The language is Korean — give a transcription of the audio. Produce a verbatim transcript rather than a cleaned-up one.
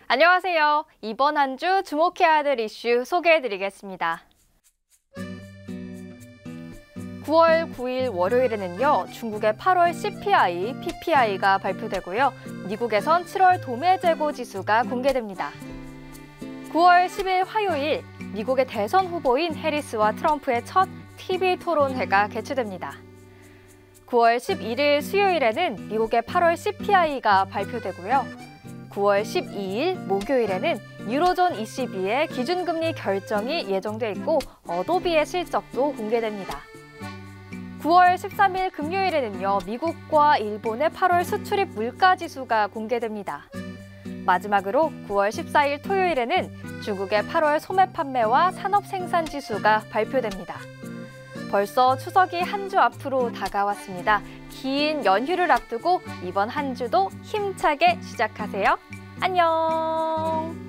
안녕하세요. 이번 한 주 주목해야 될 이슈 소개해드리겠습니다. 구월 구일 월요일에는요, 중국의 팔월 씨피아이, 피피아이가 발표되고요, 미국에선 칠월 도매재고 지수가 공개됩니다. 구월 십일 화요일, 미국의 대선 후보인 해리스와 트럼프의 첫 티비 토론회가 개최됩니다. 구월 십일일 수요일에는 미국의 팔월 씨피아이가 발표되고요, 구월 십이일 목요일에는 유로존 이씨비의 기준금리 결정이 예정돼 있고 어도비의 실적도 공개됩니다. 구월 십삼일 금요일에는요, 미국과 일본의 팔월 수출입 물가지수가 공개됩니다. 마지막으로 구월 십사일 토요일에는 중국의 팔월 소매 판매와 산업생산지수가 발표됩니다. 벌써 추석이 한 주 앞으로 다가왔습니다. 긴 연휴를 앞두고 이번 한 주도 힘차게 시작하세요. 안녕!